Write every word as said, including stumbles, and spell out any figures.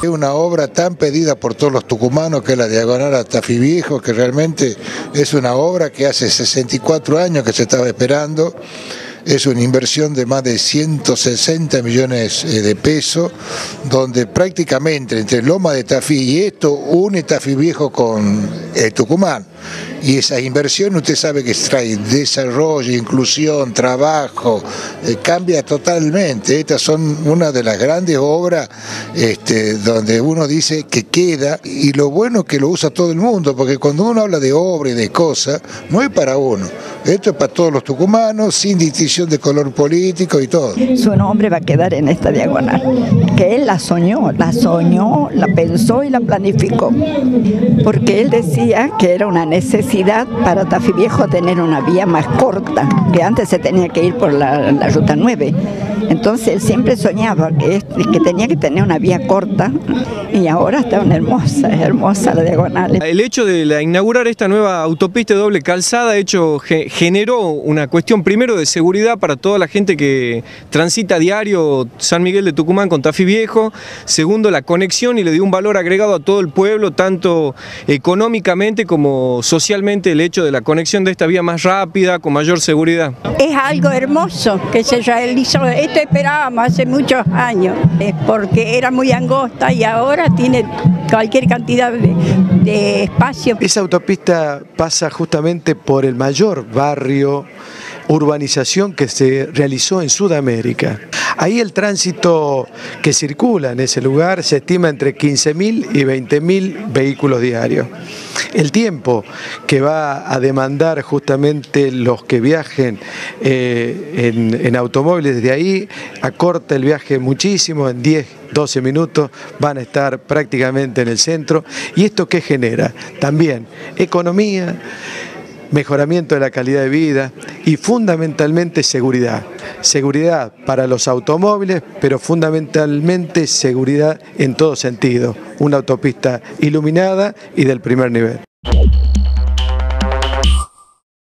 Es una obra tan pedida por todos los tucumanos que es la diagonal a Tafí Viejo, que realmente es una obra que hace sesenta y cuatro años que se estaba esperando. Es una inversión de más de ciento sesenta millones de pesos, donde prácticamente entre Loma de Tafí y esto une Tafí Viejo con eh, Tucumán. Y esa inversión usted sabe que trae desarrollo, inclusión, trabajo, eh, cambia totalmente. Estas son una de las grandes obras este, donde uno dice que queda, y lo bueno que lo usa todo el mundo, porque cuando uno habla de obra y de cosas, no es para uno. Esto es para todos los tucumanos, sin distinción de color político y todo. Su nombre va a quedar en esta diagonal, que él la soñó, la soñó, la pensó y la planificó, porque él decía que era una necesidad para Tafí Viejo tener una vía más corta, que antes se tenía que ir por la, la ruta nueve. Entonces él siempre soñaba que, que tenía que tener una vía corta, y ahora está una hermosa, es hermosa la diagonal. El hecho de la, inaugurar esta nueva autopista de doble calzada hecho, ge, generó una cuestión primero de seguridad para toda la gente que transita a diario San Miguel de Tucumán con Tafí Viejo. Segundo, la conexión, y le dio un valor agregado a todo el pueblo, tanto económicamente como socialmente, el hecho de la conexión de esta vía más rápida, con mayor seguridad. Es algo hermoso que se realizó. Esto esperábamos hace muchos años, porque era muy angosta y ahora tiene cualquier cantidad de, de espacio. Esa autopista pasa justamente por el mayor barrio, urbanización que se realizó en Sudamérica. Ahí el tránsito que circula en ese lugar se estima entre quince mil y veinte mil vehículos diarios. El tiempo que va a demandar justamente los que viajen eh, en, en automóviles desde ahí acorta el viaje muchísimo, en diez, doce minutos van a estar prácticamente en el centro. ¿Y esto qué genera? También economía, mejoramiento de la calidad de vida y fundamentalmente seguridad. Seguridad para los automóviles, pero fundamentalmente seguridad en todo sentido. Una autopista iluminada y del primer nivel.